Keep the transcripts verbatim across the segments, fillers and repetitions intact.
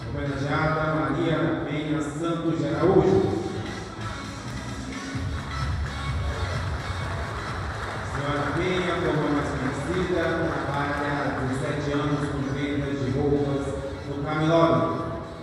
Homenageada Maria Penha Santos de Araújo. Senhora Penha, como mais conhecida, trabalha há dezessete anos com vendas de roupas no Camelódromo.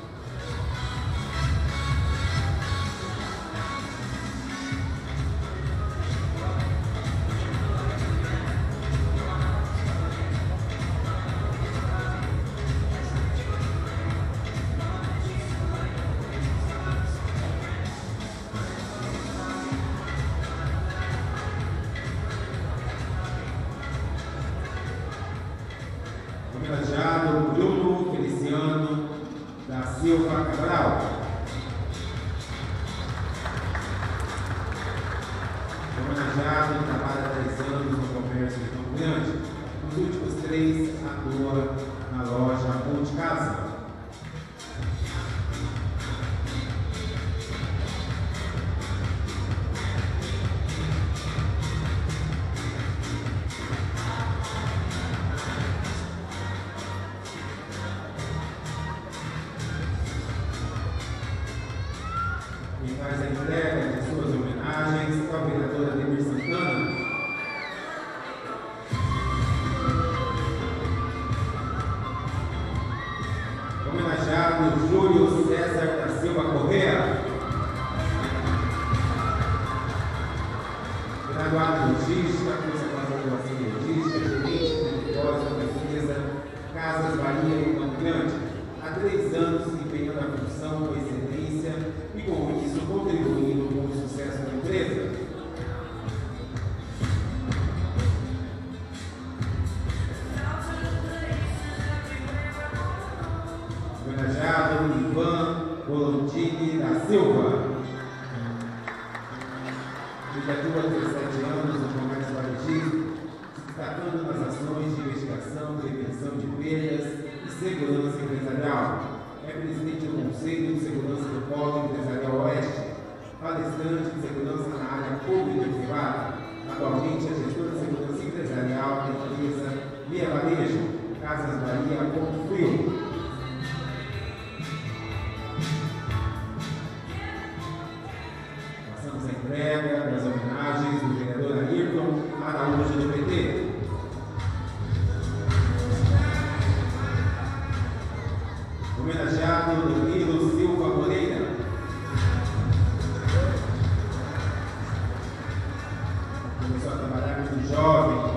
Homenageado Bruno Feliciano da Silva Cabral. Homenageado que trabalha há três anos no comércio de Campo Grande. Nos últimos três, atua na loja Monte Casa. Quem faz a entrega de suas homenagens é o vereador Ademir Santana. Homenageado Júlio César da Silva Correa. Graduado em Logística, curso de graduação em Logística, gerente de negócio da empresa Casas Bahia em Campo Grande. Há três anos desempenhando a função com excelência e com isso contribuindo com o sucesso da empresa. Homenageado Ivan Volantini da Silva. Ele atua há dezessete anos no comércio varejista, se destacando nas ações de investigação, prevenção de perdas e segurança empresarial. É presidente do Conselho de Segurança do Polo Empresarial Oeste, palestrante de segurança na área pública e privada. Atualmente é gestor de segurança empresarial da empresa Via Varejo, Casas Bahia Ponto Frio. Passamos a entrega das homenagens do vereador Ayrton Araújo do P T. Homenageado Danilo Silva Moreira. Começou a trabalhar muito jovem,